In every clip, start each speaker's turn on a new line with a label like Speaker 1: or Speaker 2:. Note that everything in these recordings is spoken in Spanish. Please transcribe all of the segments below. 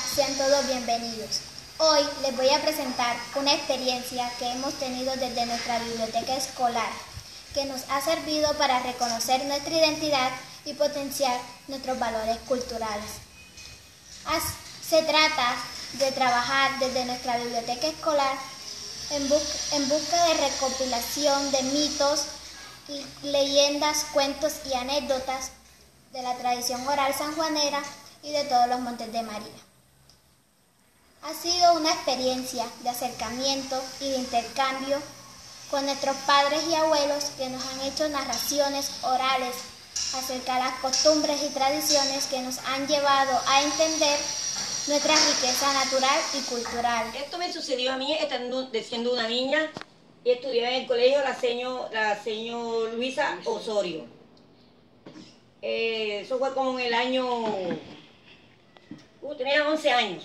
Speaker 1: sean todos bienvenidos. Hoy les voy a presentar una experiencia que hemos tenido desde nuestra biblioteca escolar, que nos ha servido para reconocer nuestra identidad y potenciar nuestros valores culturales. Se trata de trabajar desde nuestra biblioteca escolar en busca de recopilación de mitos, leyendas, cuentos y anécdotas de la tradición oral sanjuanera y de todos los Montes de María. Ha sido una experiencia de acercamiento y de intercambio con nuestros padres y abuelos que nos han hecho narraciones orales acerca de las costumbres y tradiciones que nos han llevado a entender nuestra riqueza natural y cultural.
Speaker 2: Esto me sucedió a mí siendo una niña y estudiaba en el colegio la señor Luisa Osorio. Eso fue como en el año... tenía 11 años.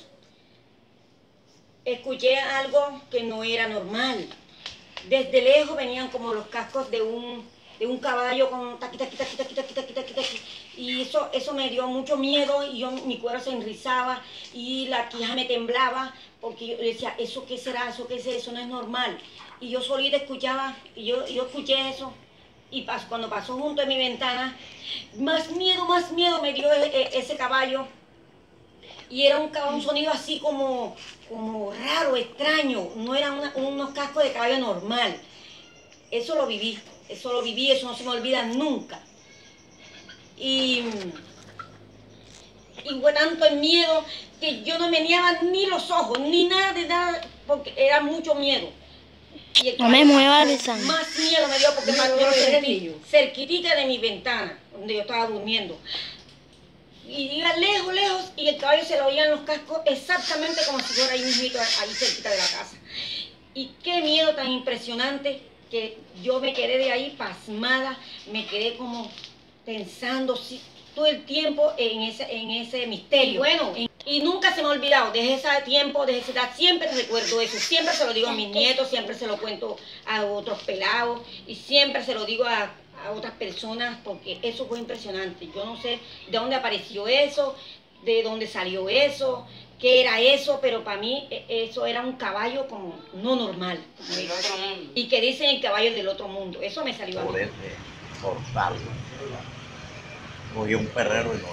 Speaker 2: Escuché algo que no era normal. Desde lejos venían como los cascos de un caballo con taqui, taqui, taqui, taqui, taqui, taqui, taqui, taqui. Y eso me dio mucho miedo y mi cuero se enrizaba y la quija me temblaba porque yo decía, ¿eso qué será? ¿Eso qué es? Eso no es normal. Y yo solita escuchaba y yo escuché eso. Y cuando pasó junto a mi ventana, más miedo me dio ese caballo. Y era un sonido así como raro, extraño. No eran unos cascos de caballo normal. Eso lo viví, eso no se me olvida nunca. Y fue tanto el miedo que yo no meneaba ni los ojos, ni nada de nada, porque era mucho miedo. Y
Speaker 3: no me mueva, Lisa.
Speaker 2: Más miedo me dio porque yo lo sentí cerquitita de mi ventana, donde yo estaba durmiendo. Y iba lejos, y el caballo se lo oían los cascos exactamente como si fuera ahí mismito, ahí cerquita de la casa. Y qué miedo tan impresionante que yo me quedé de ahí pasmada, me quedé como pensando todo el tiempo en ese misterio. Y bueno, y nunca se me ha olvidado, desde ese tiempo, desde esa edad, siempre recuerdo eso, siempre se lo digo a mis nietos, siempre se lo cuento a otros pelados, y siempre se lo digo a otras personas, porque eso fue impresionante. Yo no sé de dónde apareció eso, de dónde salió eso, qué era eso, pero para mí eso era un caballo como no normal.
Speaker 4: Del otro mundo.
Speaker 2: Y que dicen el caballo del otro mundo. Eso me salió a mí.
Speaker 5: Por ese portal, cogía un perrero y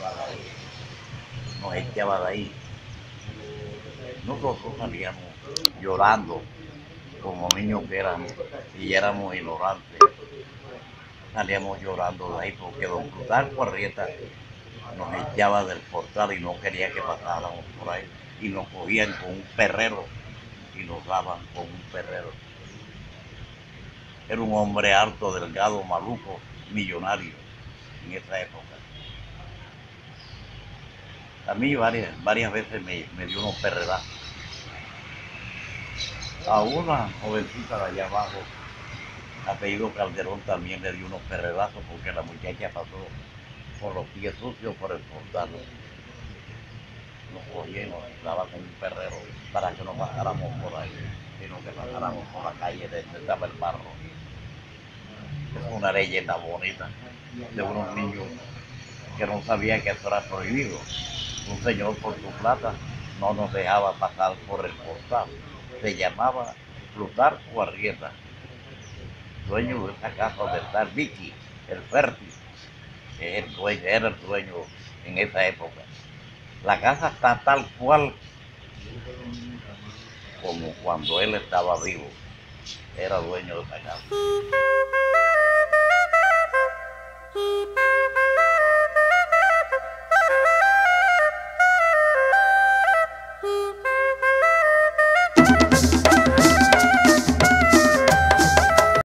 Speaker 5: nos echaba de ahí. Nosotros salíamos llorando como niños que éramos y éramos ignorantes. Salíamos llorando de ahí porque don Plutarco Arrieta nos echaba del portal y no quería que pasáramos por ahí. Y nos cogían con un perrero y nos daban con un perrero. Era un hombre alto, delgado, maluco, millonario en esa época. A mí varias veces me dio unos perrerazos. A una jovencita de allá abajo, apellido Calderón, también le dio unos perrerazos porque la muchacha pasó con los pies sucios por el portal. Nos cogía y nos daba con un perrero para que no pasáramos por ahí, sino que pasáramos por la calle de donde estaba el barro. Es una leyenda bonita de unos niños que no sabían que eso era prohibido. Un señor por su plata no nos dejaba pasar por el portal. Se llamaba Plutarco Arrieta, dueño de esa casa donde está Vicky, el fértil, que era el dueño en esa época. La casa está tal cual como cuando él estaba vivo, era dueño de esa casa.